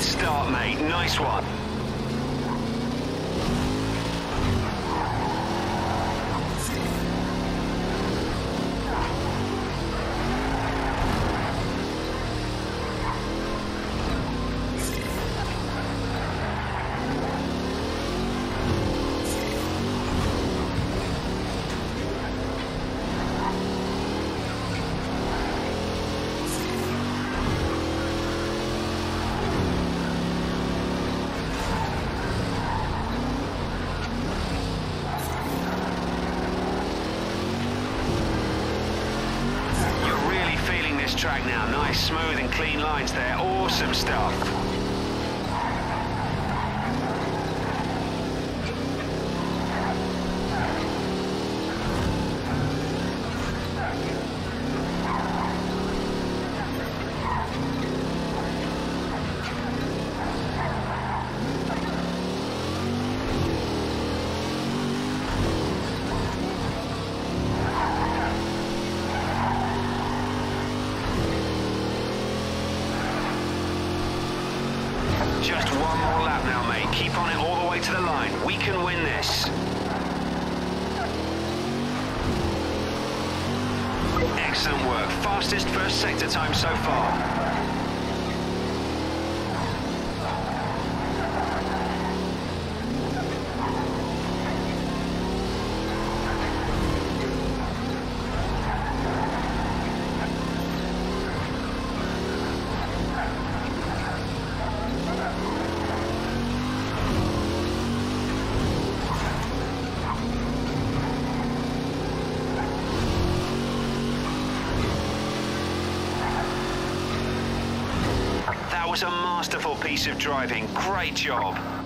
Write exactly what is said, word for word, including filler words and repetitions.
start, mate. Nice one. Track now, nice smooth and clean lines there, awesome stuff. Just one more lap now, mate. Keep on it all the way to the line. We can win this. Excellent work. Fastest first sector time so far. That was a masterful piece of driving. Great job.